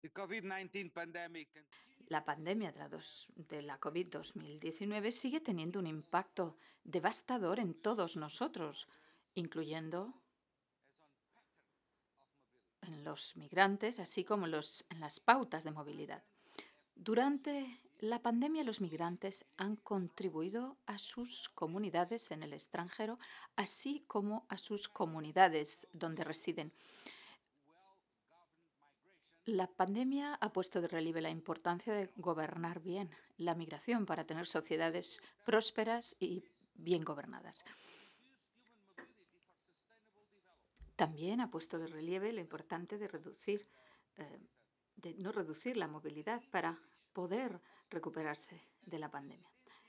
La pandemia de la COVID-2019 sigue teniendo un impacto devastador en todos nosotros, incluyendo en los migrantes, así como en las pautas de movilidad. Durante la pandemia, los migrantes han contribuido a sus comunidades en el extranjero, así como a sus comunidades donde residen. La pandemia ha puesto de relieve la importancia de gobernar bien la migración para tener sociedades prósperas y bien gobernadas. También ha puesto de relieve lo importante de no reducir la movilidad para poder recuperarse de la pandemia.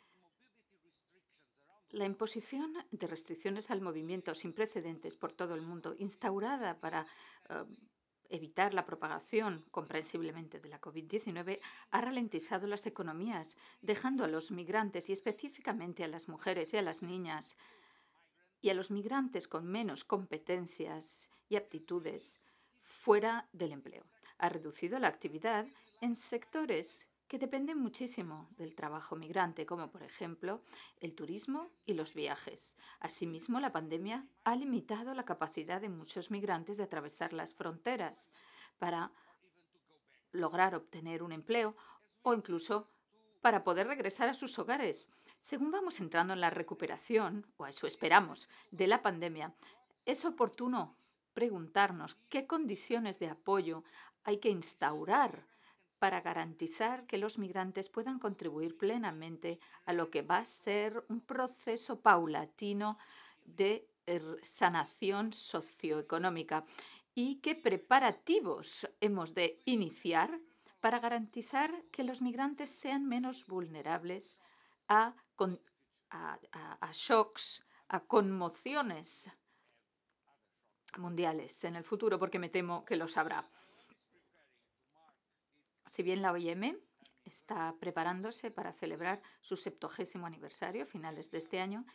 La imposición de restricciones al movimiento sin precedentes por todo el mundo, instaurada para evitar la propagación comprensiblemente de la COVID-19, ha ralentizado las economías, dejando a los migrantes y específicamente a las mujeres y a las niñas y a los migrantes con menos competencias y aptitudes fuera del empleo. Ha reducido la actividad en sectores que dependen muchísimo del trabajo migrante, como por ejemplo el turismo y los viajes. Asimismo, la pandemia ha limitado la capacidad de muchos migrantes de atravesar las fronteras para lograr obtener un empleo o incluso para poder regresar a sus hogares. Según vamos entrando en la recuperación, o a eso esperamos, de la pandemia, es oportuno preguntarnos qué condiciones de apoyo hay que instaurar para garantizar que los migrantes puedan contribuir plenamente a lo que va a ser un proceso paulatino de sanación socioeconómica y qué preparativos hemos de iniciar para garantizar que los migrantes sean menos vulnerables a shocks, a conmociones mundiales en el futuro, porque me temo que los habrá. Si bien la OIM está preparándose para celebrar su 70º aniversario a finales de este año,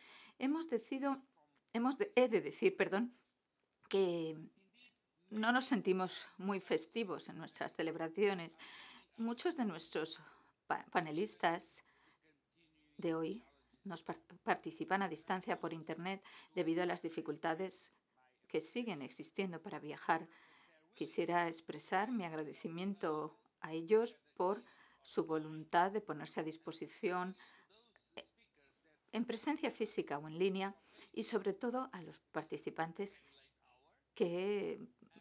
he de decir que no nos sentimos muy festivos en nuestras celebraciones. Muchos de nuestros panelistas de hoy participan a distancia por Internet debido a las dificultades que siguen existiendo para viajar. Quisiera expresar mi agradecimiento a ellos por su voluntad de ponerse a disposición en presencia física o en línea y sobre todo a los participantes que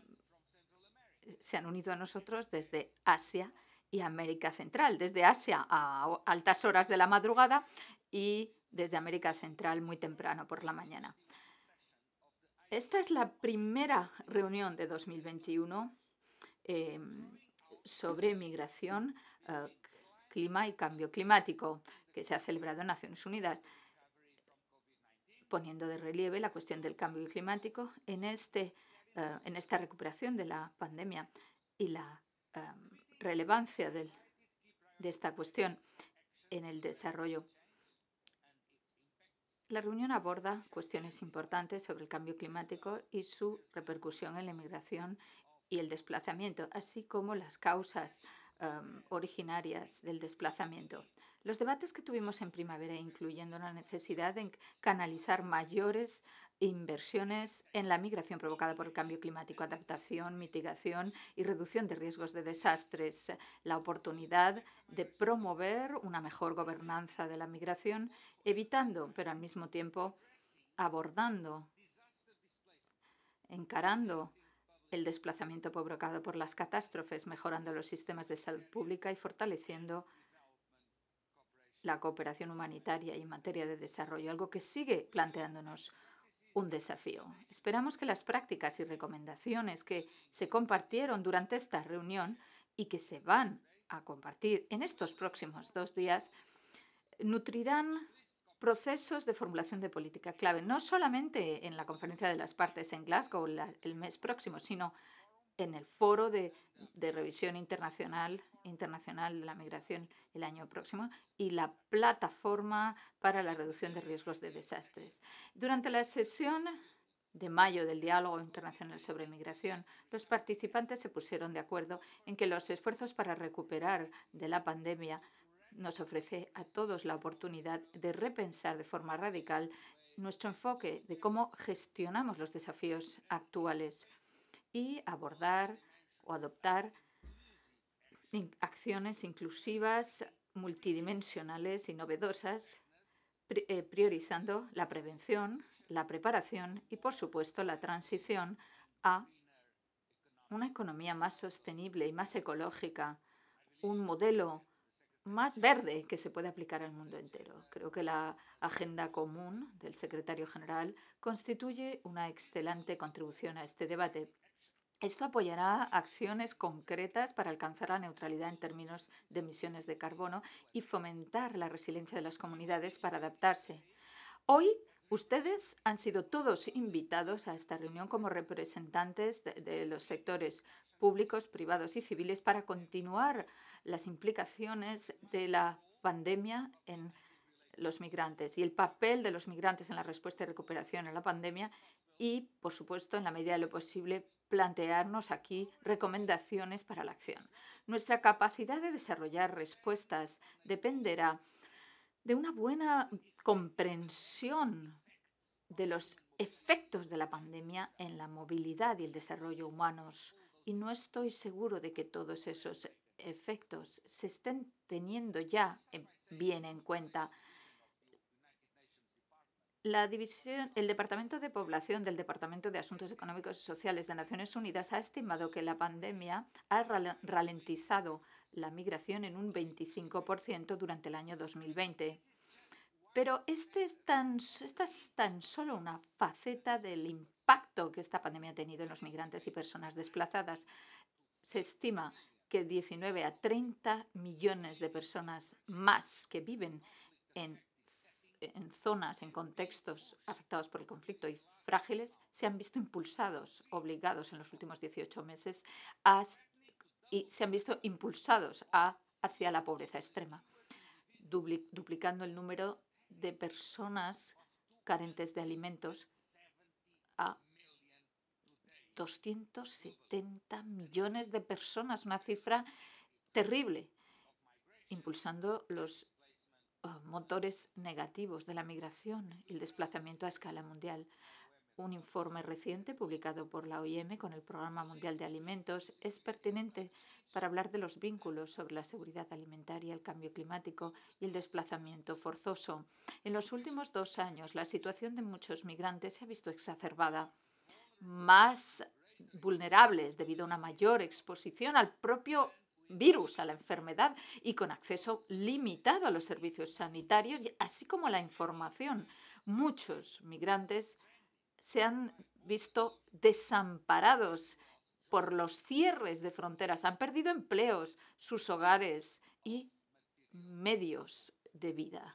se han unido a nosotros desde Asia y América Central, desde Asia a altas horas de la madrugada y desde América Central muy temprano por la mañana. Esta es la primera reunión de 2021 sobre migración, clima y cambio climático que se ha celebrado en Naciones Unidas, poniendo de relieve la cuestión del cambio climático en esta recuperación de la pandemia y la relevancia de esta cuestión en el desarrollo. La reunión aborda cuestiones importantes sobre el cambio climático y su repercusión en la inmigración y el desplazamiento, así como las causas originarias del desplazamiento. Los debates que tuvimos en primavera, incluyendo la necesidad de canalizar mayores inversiones en la migración provocada por el cambio climático, adaptación, mitigación y reducción de riesgos de desastres, la oportunidad de promover una mejor gobernanza de la migración, evitando, pero al mismo tiempo abordando, encarando el desplazamiento provocado por las catástrofes, mejorando los sistemas de salud pública y fortaleciendo la cooperación humanitaria y en materia de desarrollo, algo que sigue planteándonos un desafío. Esperamos que las prácticas y recomendaciones que se compartieron durante esta reunión y que se van a compartir en estos próximos 2 días nutrirán procesos de formulación de política clave, no solamente en la conferencia de las partes en Glasgow el mes próximo, sino en el foro de revisión internacional de la migración el año próximo y la plataforma para la reducción de riesgos de desastres. Durante la sesión de mayo del Diálogo Internacional sobre Migración, los participantes se pusieron de acuerdo en que los esfuerzos para recuperar de la pandemia nos ofrece a todos la oportunidad de repensar de forma radical nuestro enfoque de cómo gestionamos los desafíos actuales y abordar o adoptar acciones inclusivas, multidimensionales y novedosas, priorizando la prevención, la preparación y, por supuesto, la transición a una economía más sostenible y más ecológica, un modelo más verde que se puede aplicar al mundo entero. Creo que la agenda común del secretario general constituye una excelente contribución a este debate. Esto apoyará acciones concretas para alcanzar la neutralidad en términos de emisiones de carbono y fomentar la resiliencia de las comunidades para adaptarse. Hoy ustedes han sido todos invitados a esta reunión como representantes de los sectores públicos, privados y civiles para continuar las implicaciones de la pandemia en los migrantes y el papel de los migrantes en la respuesta y recuperación a la pandemia y, por supuesto, en la medida de lo posible, plantearnos aquí recomendaciones para la acción. Nuestra capacidad de desarrollar respuestas dependerá de una buena comprensión de los efectos de la pandemia en la movilidad y el desarrollo humanos. Y no estoy seguro de que todos esos efectos se estén teniendo ya bien en cuenta. El Departamento de Población del Departamento de Asuntos Económicos y Sociales de Naciones Unidas ha estimado que la pandemia ha ralentizado la migración en un 25% durante el año 2020. Pero esta es tan solo una faceta del impacto que esta pandemia ha tenido en los migrantes y personas desplazadas. Se estima que 19 a 30 millones de personas más que viven en zonas, en contextos afectados por el conflicto y frágiles, se han visto impulsados, obligados en los últimos 18 meses y se han visto impulsados hacia la pobreza extrema, duplicando el número de personas carentes de alimentos a 270 millones de personas, una cifra terrible, impulsando los motores negativos de la migración y el desplazamiento a escala mundial. Un informe reciente publicado por la OIM con el Programa Mundial de Alimentos es pertinente para hablar de los vínculos sobre la seguridad alimentaria, el cambio climático y el desplazamiento forzoso. En los últimos 2 años, la situación de muchos migrantes se ha visto exacerbada, más vulnerables debido a una mayor exposición al propio virus, a la enfermedad y con acceso limitado a los servicios sanitarios, así como a la información. Muchos migrantes se han visto desamparados por los cierres de fronteras, han perdido empleos, sus hogares y medios de vida.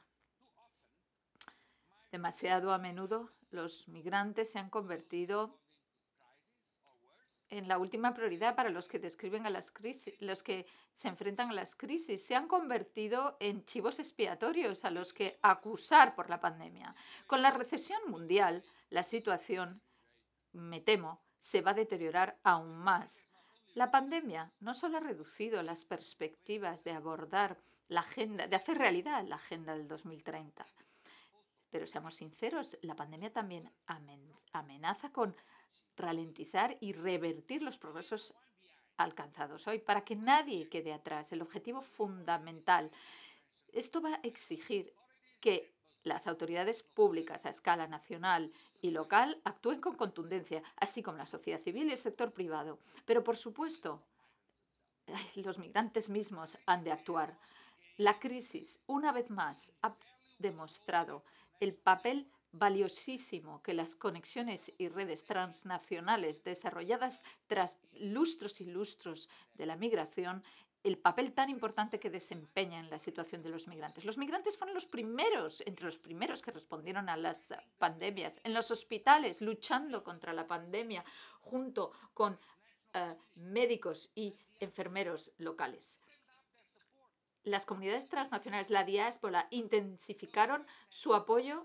Demasiado a menudo los migrantes se han convertido en la última prioridad para los que describen a las crisis, los que se enfrentan a las crisis. Se han convertido en chivos expiatorios a los que acusar por la pandemia. Con la recesión mundial, la situación, me temo, se va a deteriorar aún más. La pandemia no solo ha reducido las perspectivas de abordar la agenda, de hacer realidad la agenda del 2030, pero seamos sinceros, la pandemia también amenaza con ralentizar y revertir los progresos alcanzados hoy para que nadie quede atrás. El objetivo fundamental. Esto va a exigir que las autoridades públicas a escala nacional y local actúen con contundencia, así como la sociedad civil y el sector privado. Pero, por supuesto, los migrantes mismos han de actuar. La crisis, una vez más, ha demostrado el papel valiosísimo que las conexiones y redes transnacionales desarrolladas tras lustros y lustros de la migración, el papel tan importante que desempeñan en la situación de los migrantes. Los migrantes fueron los primeros, entre los primeros que respondieron a las pandemias, en los hospitales, luchando contra la pandemia, junto con médicos y enfermeros locales. Las comunidades transnacionales, la diáspora, intensificaron su apoyo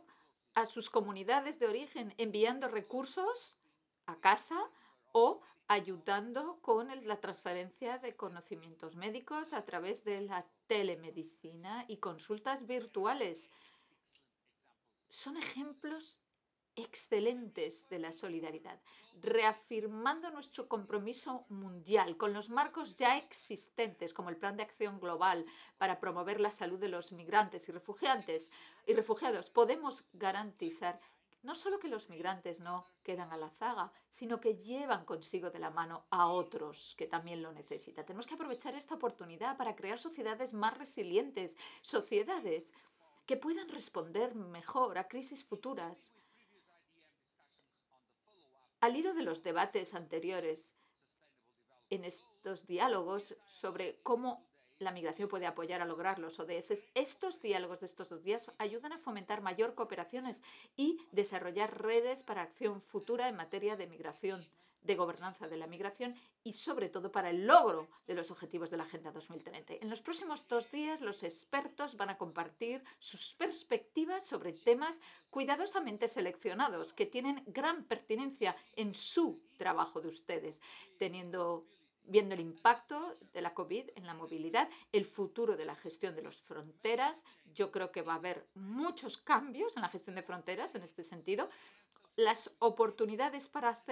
a sus comunidades de origen, enviando recursos a casa o ayudando con la transferencia de conocimientos médicos a través de la telemedicina y consultas virtuales. Son ejemplos excelentes de la solidaridad, reafirmando nuestro compromiso mundial con los marcos ya existentes, como el Plan de Acción Global para promover la salud de los migrantes y refugiados. Podemos garantizar no solo que los migrantes no quedan a la zaga, sino que llevan consigo de la mano a otros que también lo necesitan. Tenemos que aprovechar esta oportunidad para crear sociedades más resilientes, sociedades que puedan responder mejor a crisis futuras. Al hilo de los debates anteriores en estos diálogos sobre cómo la migración puede apoyar a lograr los ODS, estos diálogos de estos 2 días ayudan a fomentar mayor cooperaciones y desarrollar redes para acción futura en materia de migración, de gobernanza de la migración y sobre todo para el logro de los objetivos de la Agenda 2030. En los próximos 2 días los expertos van a compartir sus perspectivas sobre temas cuidadosamente seleccionados que tienen gran pertinencia en su trabajo de ustedes, viendo el impacto de la COVID en la movilidad, el futuro de la gestión de las fronteras. Yo creo que va a haber muchos cambios en la gestión de fronteras en este sentido. Las oportunidades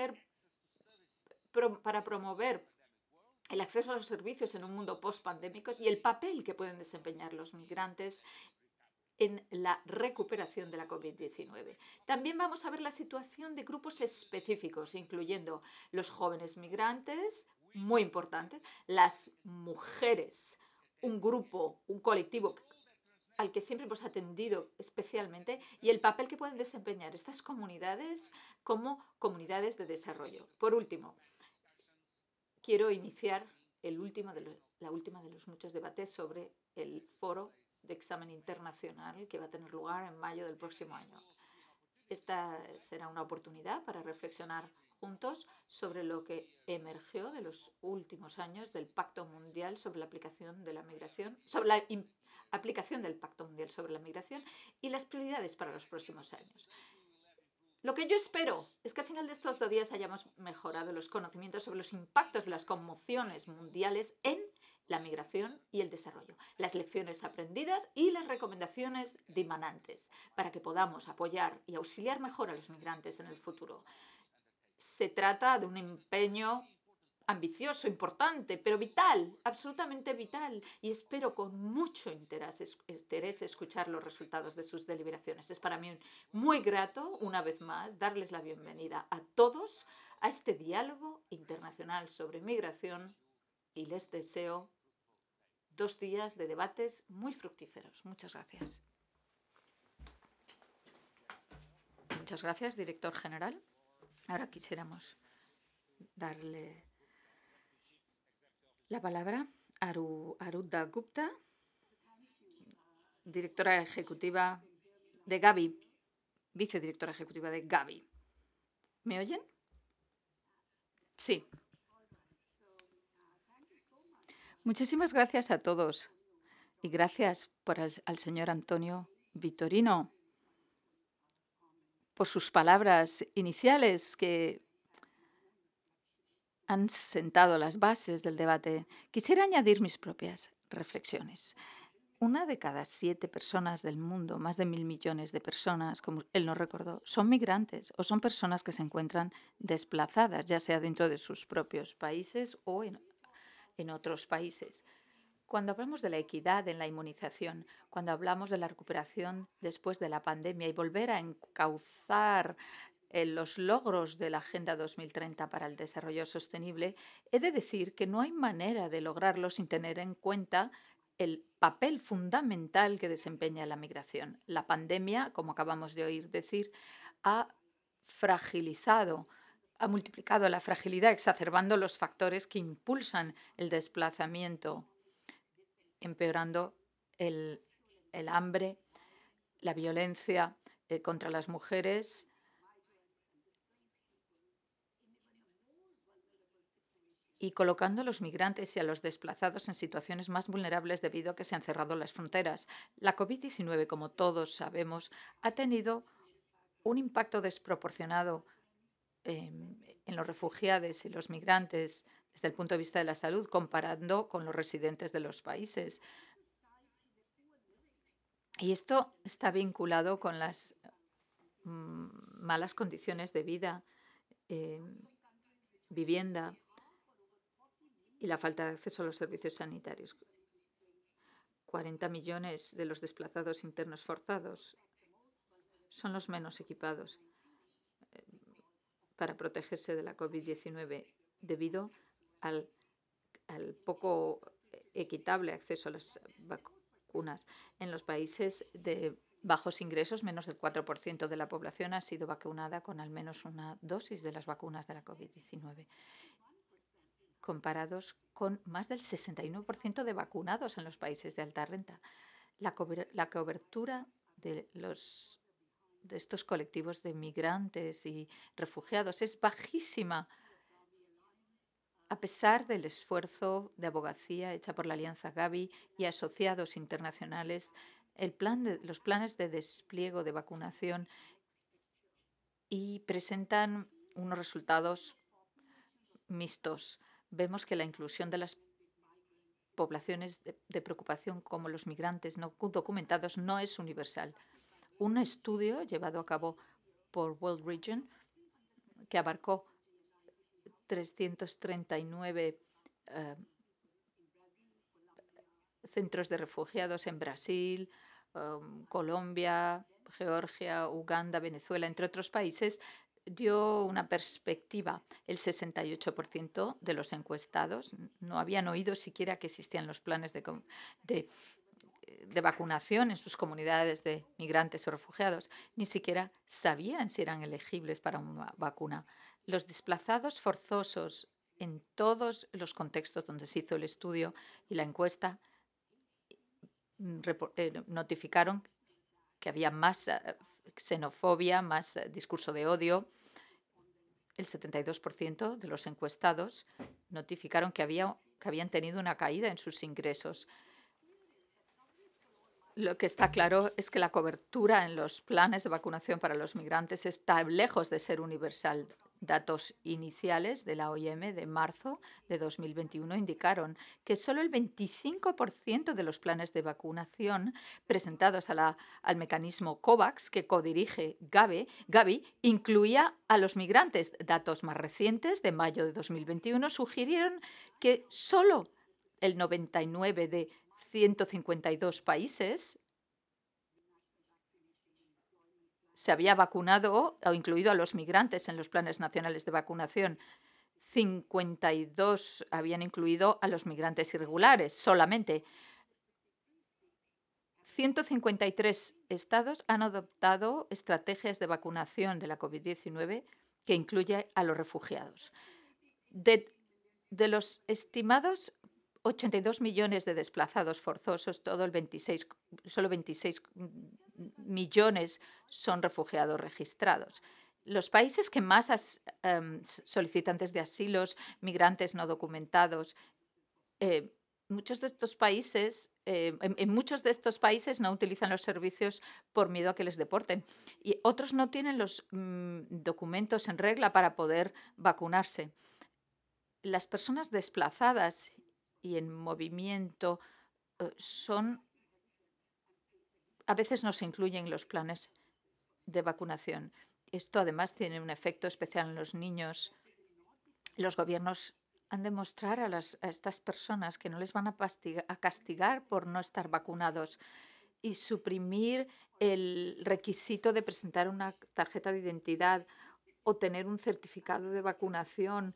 para promover el acceso a los servicios en un mundo post-pandémico y el papel que pueden desempeñar los migrantes en la recuperación de la COVID-19. También vamos a ver la situación de grupos específicos, incluyendo los jóvenes migrantes, muy importante, las mujeres, un colectivo al que siempre hemos atendido especialmente, y el papel que pueden desempeñar estas comunidades como comunidades de desarrollo. Por último, quiero iniciar la última de los muchos debates sobre el foro de examen internacional que va a tener lugar en mayo del próximo año. Esta será una oportunidad para reflexionar juntos sobre lo que emergió de los últimos años del Pacto Mundial sobre la aplicación de la migración, sobre la aplicación del Pacto Mundial sobre la migración y las prioridades para los próximos años. Lo que yo espero es que al final de estos 2 días hayamos mejorado los conocimientos sobre los impactos de las conmociones mundiales en la migración y el desarrollo, las lecciones aprendidas y las recomendaciones dimanantes para que podamos apoyar y auxiliar mejor a los migrantes en el futuro. Se trata de un empeño ambicioso, importante, pero vital, absolutamente vital, y espero con mucho interés escuchar los resultados de sus deliberaciones. Es para mí muy grato, una vez más, darles la bienvenida a todos a este diálogo internacional sobre migración y les deseo 2 días de debates muy fructíferos. Muchas gracias. Muchas gracias, director general. Ahora quisiéramos darle la palabra a Anuradha Gupta, directora ejecutiva de Gavi, vicedirectora ejecutiva de Gavi. ¿Me oyen? Sí. Muchísimas gracias a todos y gracias al señor António Vitorino por sus palabras iniciales que han sentado las bases del debate. Quisiera añadir mis propias reflexiones. 1 de cada 7 personas del mundo, más de 1.000 millones de personas, como él nos recordó, son migrantes o son personas que se encuentran desplazadas, ya sea dentro de sus propios países o en otros países. Cuando hablamos de la equidad en la inmunización, cuando hablamos de la recuperación después de la pandemia y volver a encauzar los logros de la Agenda 2030 para el Desarrollo Sostenible, he de decir que no hay manera de lograrlo sin tener en cuenta el papel fundamental que desempeña la migración. La pandemia, como acabamos de oír decir, ha multiplicado la fragilidad, exacerbando los factores que impulsan el desplazamiento, empeorando el hambre, la violencia contra las mujeres y colocando a los migrantes y a los desplazados en situaciones más vulnerables debido a que se han cerrado las fronteras. La COVID-19, como todos sabemos, ha tenido un impacto desproporcionado en los refugiados y los migrantes desde el punto de vista de la salud, comparando con los residentes de los países. Y esto está vinculado con las malas condiciones de vida, vivienda y la falta de acceso a los servicios sanitarios. 40 millones de los desplazados internos forzados son los menos equipados para protegerse de la COVID-19 debido al poco equitable acceso a las vacunas. En los países de bajos ingresos, menos del 4% de la población ha sido vacunada con al menos una dosis de las vacunas de la COVID-19, comparados con más del 69% de vacunados en los países de alta renta. La cobertura de estos colectivos de migrantes y refugiados es bajísima, a pesar del esfuerzo de abogacía hecha por la Alianza Gavi y asociados internacionales. Los planes de despliegue de vacunación y presentan unos resultados mixtos. Vemos que la inclusión de las poblaciones de preocupación como los migrantes no documentados no es universal. Un estudio llevado a cabo por World Region, que abarcó 339 centros de refugiados en Brasil, Colombia, Georgia, Uganda, Venezuela, entre otros países, dio una perspectiva. El 68% de los encuestados no habían oído siquiera que existían los planes de vacunación en sus comunidades de migrantes o refugiados. Ni siquiera sabían si eran elegibles para una vacuna. Los desplazados forzosos en todos los contextos donde se hizo el estudio y la encuesta notificaron que había más xenofobia, más discurso de odio. El 72% de los encuestados notificaron que habían tenido una caída en sus ingresos. Lo que está claro es que la cobertura en los planes de vacunación para los migrantes está lejos de ser universal. Datos iniciales de la OIM de marzo de 2021 indicaron que solo el 25% de los planes de vacunación presentados al mecanismo COVAX, que codirige Gavi, incluía a los migrantes. Datos más recientes, de mayo de 2021, sugirieron que solo el 99 de 152 países se había vacunado o incluido a los migrantes en los planes nacionales de vacunación. 52 habían incluido a los migrantes irregulares solamente. 153 estados han adoptado estrategias de vacunación de la COVID-19 que incluye a los refugiados. De los estimados 82 millones de desplazados forzosos, solo 26 millones son refugiados registrados. Los países que más solicitantes de asilos, migrantes no documentados, muchos de estos países, en muchos de estos países no utilizan los servicios por miedo a que les deporten. Y otros no tienen los documentos en regla para poder vacunarse. Las personas desplazadas y en movimiento a veces no se incluyen en los planes de vacunación. Esto además tiene un efecto especial en los niños. Los gobiernos han de mostrar a estas personas que no les van a castigar por no estar vacunados y suprimir el requisito de presentar una tarjeta de identidad o tener un certificado de vacunación.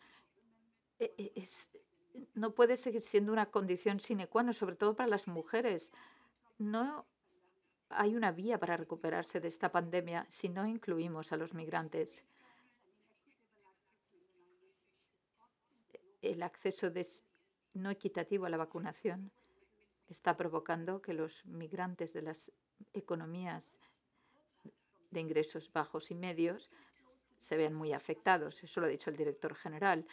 No puede seguir siendo una condición sine qua non, sobre todo para las mujeres. No hay una vía para recuperarse de esta pandemia si no incluimos a los migrantes. El acceso no equitativo a la vacunación está provocando que los migrantes de las economías de ingresos bajos y medios se vean muy afectados. Eso lo ha dicho el director general.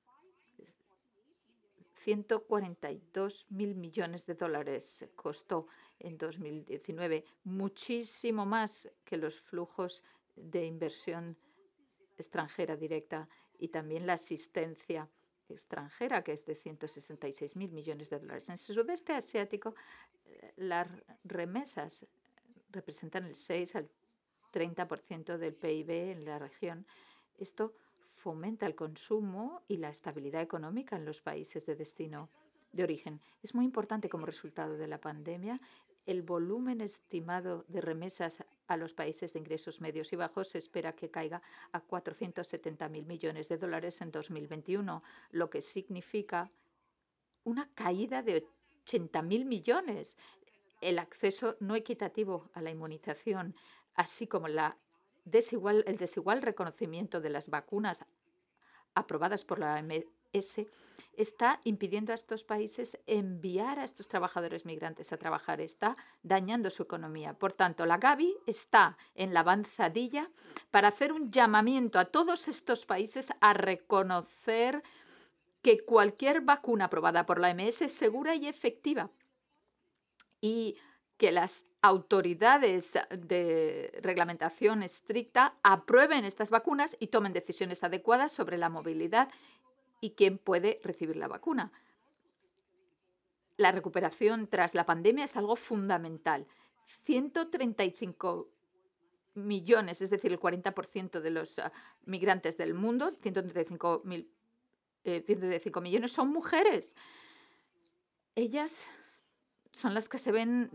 142.000 millones de dólares costó en 2019, muchísimo más que los flujos de inversión extranjera directa y también la asistencia extranjera, que es de 166.000 millones de dólares. En el sudeste asiático, las remesas representan el 6 al 30% del PIB en la región. Esto fomenta el consumo y la estabilidad económica en los países de destino de origen. Es muy importante como resultado de la pandemia. El volumen estimado de remesas a los países de ingresos medios y bajos se espera que caiga a 470.000 millones de dólares en 2021, lo que significa una caída de 80.000 millones. El acceso no equitativo a la inmunización, así como el desigual reconocimiento de las vacunas aprobadas por la OMS, está impidiendo a estos países enviar a estos trabajadores migrantes a trabajar, está dañando su economía. Por tanto, la Gavi está en la avanzadilla para hacer un llamamiento a todos estos países a reconocer que cualquier vacuna aprobada por la OMS es segura y efectiva y que las autoridades de reglamentación estricta aprueben estas vacunas y tomen decisiones adecuadas sobre la movilidad y quién puede recibir la vacuna. La recuperación tras la pandemia es algo fundamental. 135 millones, es decir, el 40% de los migrantes del mundo, 135 millones son mujeres. Ellas son las que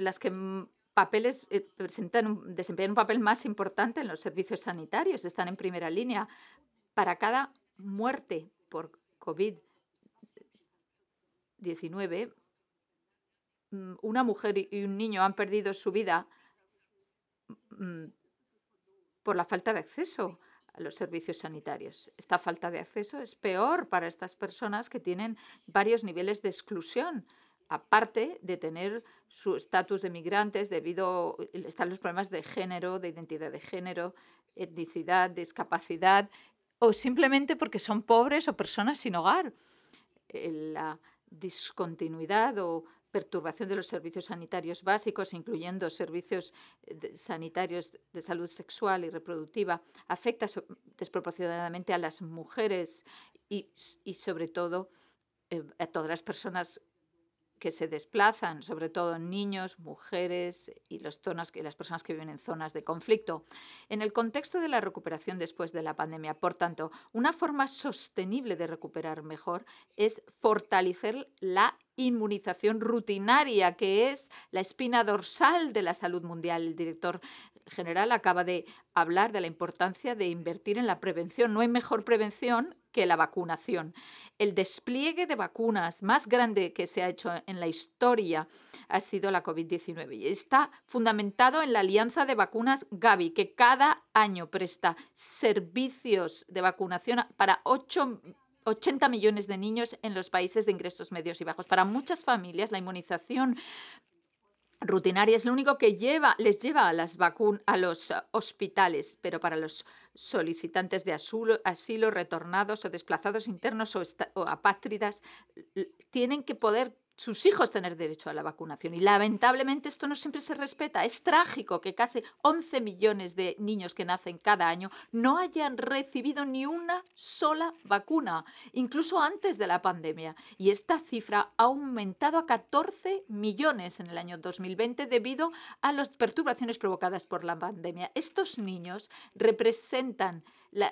desempeñan un papel más importante en los servicios sanitarios, están en primera línea. Para cada muerte por COVID-19, una mujer y un niño han perdido su vida por la falta de acceso a los servicios sanitarios. Esta falta de acceso es peor para estas personas que tienen varios niveles de exclusión, aparte de tener su estatus de migrantes están los problemas de género, de identidad de género, etnicidad, discapacidad, o simplemente porque son pobres o personas sin hogar. La discontinuidad o perturbación de los servicios sanitarios básicos, incluyendo servicios sanitarios de salud sexual y reproductiva, afecta desproporcionadamente a las mujeres y sobre todo a todas las personas que se desplazan, sobre todo niños, mujeres y las personas que viven en zonas de conflicto. En el contexto de la recuperación después de la pandemia, por tanto, una forma sostenible de recuperar mejor es fortalecer la inmunización rutinaria, que es la espina dorsal de la salud mundial. El director general acaba de hablar de la importancia de invertir en la prevención. No hay mejor prevención que la vacunación. El despliegue de vacunas más grande que se ha hecho en la historia ha sido la COVID-19 y está fundamentado en la alianza de vacunas Gavi, que cada año presta servicios de vacunación para 80 millones de niños en los países de ingresos medios y bajos. Para muchas familias, la inmunización rutinaria es lo único que les lleva a los hospitales, pero para los solicitantes de asilo, retornados o desplazados internos o apátridas, tienen que poder sus hijos tener derecho a la vacunación. Y lamentablemente esto no siempre se respeta. Es trágico que casi 11 millones de niños que nacen cada año no hayan recibido ni una sola vacuna, incluso antes de la pandemia. Y esta cifra ha aumentado a 14 millones en el año 2020 debido a las perturbaciones provocadas por la pandemia. Estos niños representan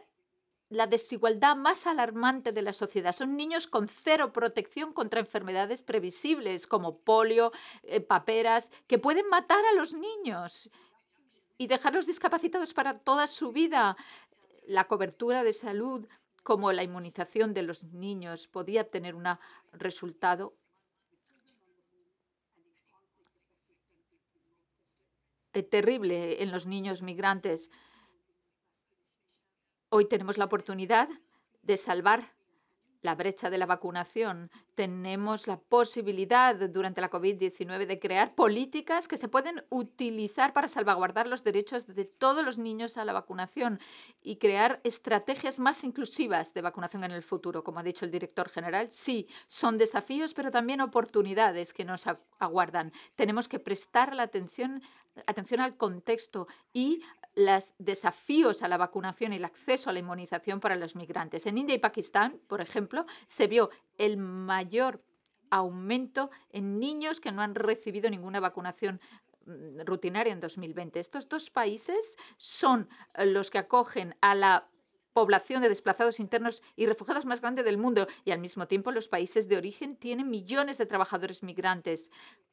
la desigualdad más alarmante de la sociedad. Son niños con cero protección contra enfermedades previsibles como polio, paperas, que pueden matar a los niños y dejarlos discapacitados para toda su vida. La cobertura de salud, como la inmunización de los niños, podía tener un resultado terrible en los niños migrantes. Hoy tenemos la oportunidad de salvar la brecha de la vacunación. Tenemos la posibilidad durante la COVID-19 de crear políticas que se pueden utilizar para salvaguardar los derechos de todos los niños a la vacunación y crear estrategias más inclusivas de vacunación en el futuro. Como ha dicho el director general, sí, son desafíos, pero también oportunidades que nos aguardan. Tenemos que prestar la atención atención al contexto y los desafíos a la vacunación y el acceso a la inmunización para los migrantes. En India y Pakistán, por ejemplo, se vio el mayor aumento en niños que no han recibido ninguna vacunación rutinaria en 2020. Estos dos países son los que acogen a la población de desplazados internos y refugiados más grande del mundo, y al mismo tiempo los países de origen tienen millones de trabajadores migrantes.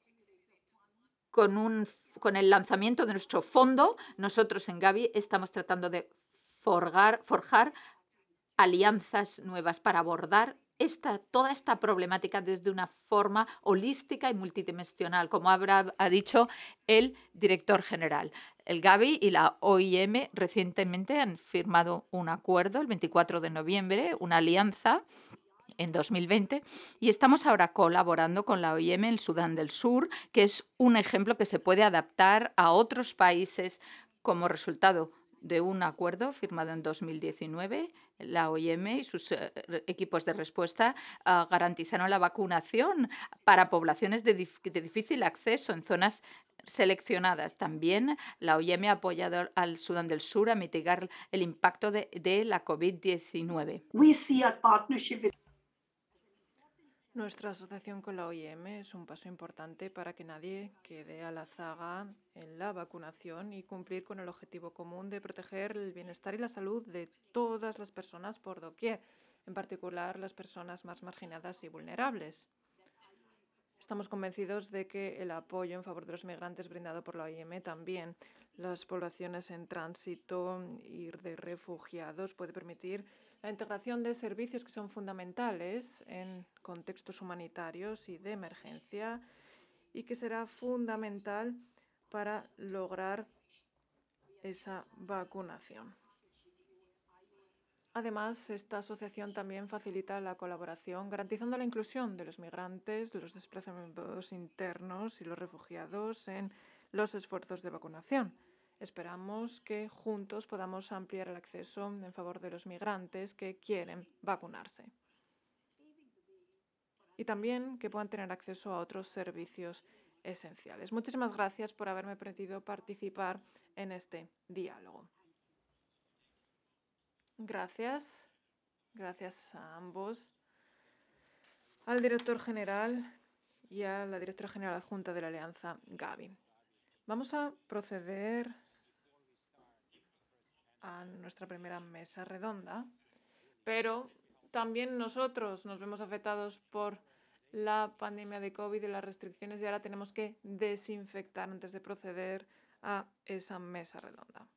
Con el lanzamiento de nuestro fondo, nosotros en Gavi estamos tratando de forjar alianzas nuevas para abordar toda esta problemática desde una forma holística y multidimensional, como ha dicho el director general. El Gavi y la OIM recientemente han firmado un acuerdo el 24 de noviembre, una alianza en 2020, y estamos ahora colaborando con la OIM en Sudán del Sur, que es un ejemplo que se puede adaptar a otros países como resultado de un acuerdo firmado en 2019. La OIM y sus equipos de respuesta garantizaron la vacunación para poblaciones de difícil acceso en zonas seleccionadas. También la OIM ha apoyado al Sudán del Sur a mitigar el impacto de la COVID-19. Nuestra asociación con la OIM es un paso importante para que nadie quede a la zaga en la vacunación y cumplir con el objetivo común de proteger el bienestar y la salud de todas las personas por doquier, en particular las personas más marginadas y vulnerables. Estamos convencidos de que el apoyo en favor de los migrantes brindado por la OIM, también las poblaciones en tránsito y de refugiados, puede permitir la integración de servicios que son fundamentales en contextos humanitarios y de emergencia y que será fundamental para lograr esa vacunación. Además, esta asociación también facilita la colaboración, garantizando la inclusión de los migrantes, los desplazamientos internos y los refugiados en los esfuerzos de vacunación. Esperamos que juntos podamos ampliar el acceso en favor de los migrantes que quieren vacunarse. Y también que puedan tener acceso a otros servicios esenciales. Muchísimas gracias por haberme permitido participar en este diálogo. Gracias. Gracias a ambos, al director general y a la directora general adjunta de la Alianza, Gavi. Vamos a proceder a nuestra primera mesa redonda, pero también nosotros nos vemos afectados por la pandemia de COVID y las restricciones y ahora tenemos que desinfectar antes de proceder a esa mesa redonda.